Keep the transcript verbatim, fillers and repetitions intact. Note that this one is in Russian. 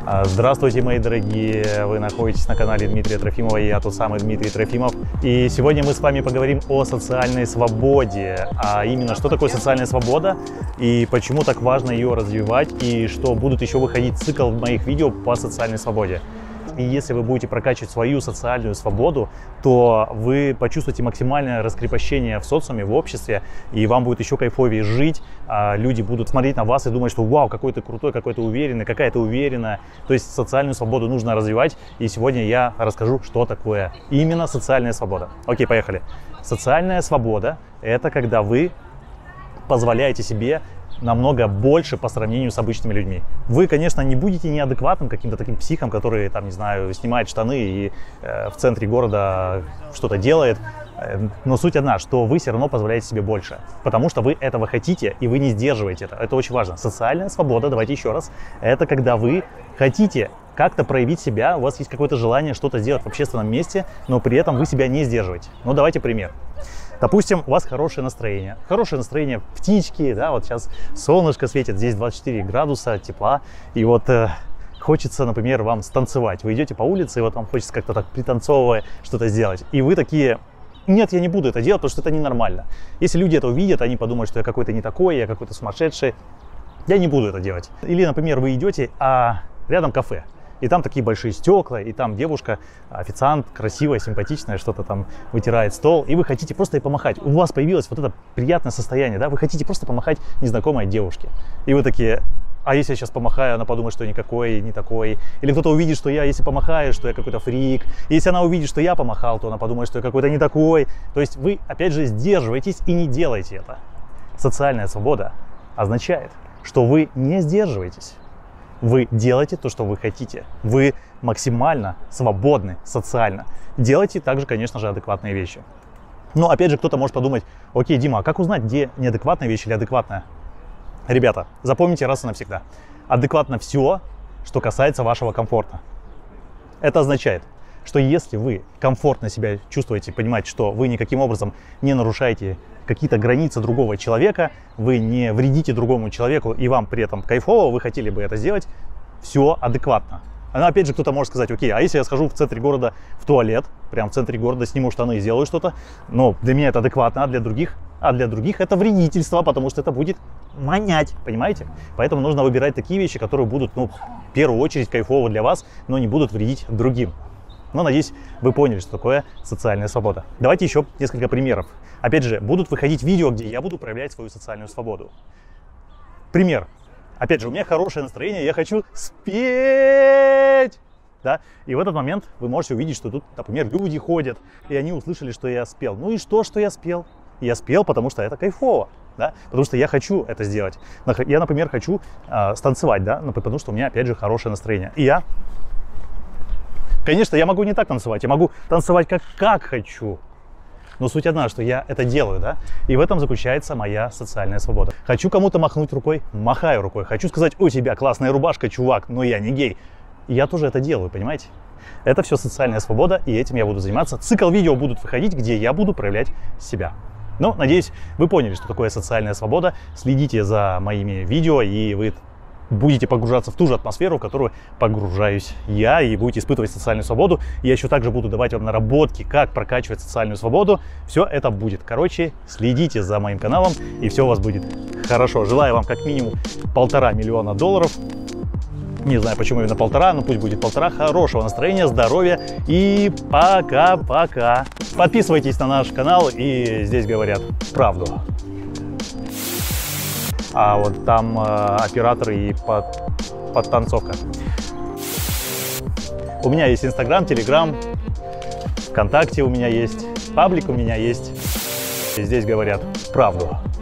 Здравствуйте, мои дорогие! Вы находитесь на канале Дмитрия Трофимова, и я тот самый Дмитрий Трофимов. И сегодня мы с вами поговорим о социальной свободе, а именно, что такое социальная свобода и почему так важно ее развивать, и что будут еще выходить цикл моих видео по социальной свободе. И если вы будете прокачивать свою социальную свободу, то вы почувствуете максимальное раскрепощение в социуме, в обществе, и вам будет еще кайфовее жить. А люди будут смотреть на вас и думать, что вау, какой ты крутой, какой ты уверенный, какая ты уверенная. То есть социальную свободу нужно развивать, и сегодня я расскажу, что такое именно социальная свобода. Окей, поехали. Социальная свобода – это когда вы позволяете себе намного больше по сравнению с обычными людьми. Вы, конечно, не будете неадекватным каким-то таким психом, который, там, не знаю, снимает штаны и э, в центре города что-то делает. Но суть одна, что вы все равно позволяете себе больше, потому что вы этого хотите и вы не сдерживаете это. Это очень важно. Социальная свобода, давайте еще раз, это когда вы хотите как-то проявить себя, у вас есть какое-то желание что-то сделать в общественном месте, но при этом вы себя не сдерживаете. Ну, давайте пример. Допустим, у вас хорошее настроение. Хорошее настроение, птички, да, вот сейчас солнышко светит, здесь двадцать четыре градуса тепла, и вот э, хочется, например, вам станцевать. Вы идете по улице, и вот вам хочется как-то так пританцовывая что-то сделать. И вы такие: нет, я не буду это делать, потому что это ненормально. Если люди это увидят, они подумают, что я какой-то не такой, я какой-то сумасшедший. Я не буду это делать. Или, например, вы идете, а рядом кафе. И там такие большие стекла, и там девушка, официант, красивая, симпатичная, что-то там вытирает стол, и вы хотите просто ей помахать. У вас появилось вот это приятное состояние, да, вы хотите просто помахать незнакомой девушке. И вы такие: а если я сейчас помахаю, она подумает, что я никакой, не такой. Или кто-то увидит, что я, если помахаю, что я какой-то фрик. И если она увидит, что я помахал, то она подумает, что я какой-то не такой. То есть вы, опять же, сдерживаетесь и не делаете это. Социальная свобода означает, что вы не сдерживаетесь. Вы делаете то, что вы хотите. Вы максимально свободны социально. Делайте также, конечно же, адекватные вещи. Но опять же, кто-то может подумать: окей, Дима, а как узнать, где неадекватная вещь или адекватная? Ребята, запомните раз и навсегда. Адекватно все, что касается вашего комфорта. Это означает, что если вы комфортно себя чувствуете, понимаете, что вы никаким образом не нарушаете какие-то границы другого человека, вы не вредите другому человеку, и вам при этом кайфово, вы хотели бы это сделать, все адекватно. Но опять же, кто-то может сказать: окей, а если я схожу в центре города в туалет, прям в центре города, сниму штаны и сделаю что-то, но для меня это адекватно, а для других, а для других это вредительство, потому что это будет манять, понимаете? Поэтому нужно выбирать такие вещи, которые будут, ну, в первую очередь кайфово для вас, но не будут вредить другим. Но, надеюсь, вы поняли, что такое социальная свобода. Давайте еще несколько примеров. Опять же, будут выходить видео, где я буду проявлять свою социальную свободу. Пример. Опять же, у меня хорошее настроение, я хочу спеть. Да? И в этот момент вы можете увидеть, что тут, например, люди ходят, и они услышали, что я спел. Ну и что, что я спел? Я спел, потому что это кайфово. Да? Потому что я хочу это сделать. Я, например, хочу э, станцевать, да? Потому что у меня, опять же, хорошее настроение. И я... Конечно, я могу не так танцевать, я могу танцевать как, как хочу. Но суть одна, что я это делаю, да? И в этом заключается моя социальная свобода. Хочу кому-то махнуть рукой, махаю рукой. Хочу сказать: у тебя классная рубашка, чувак, но я не гей. И я тоже это делаю, понимаете? Это все социальная свобода, и этим я буду заниматься. Цикл видео будут выходить, где я буду проявлять себя. Ну, надеюсь, вы поняли, что такое социальная свобода. Следите за моими видео, и вы будете погружаться в ту же атмосферу, в которую погружаюсь я, и будете испытывать социальную свободу. Я еще также буду давать вам наработки, как прокачивать социальную свободу. Все это будет. Короче, следите за моим каналом, и все у вас будет хорошо. Желаю вам как минимум полтора миллиона долларов. Не знаю, почему именно полтора, но пусть будет полтора. Хорошего настроения, здоровья и пока-пока. Подписывайтесь на наш канал, и здесь говорят правду. А вот там э, операторы и под, подтанцовка. У меня есть Инстаграм, Телеграм, ВКонтакте у меня есть, паблик у меня есть. И здесь говорят правду.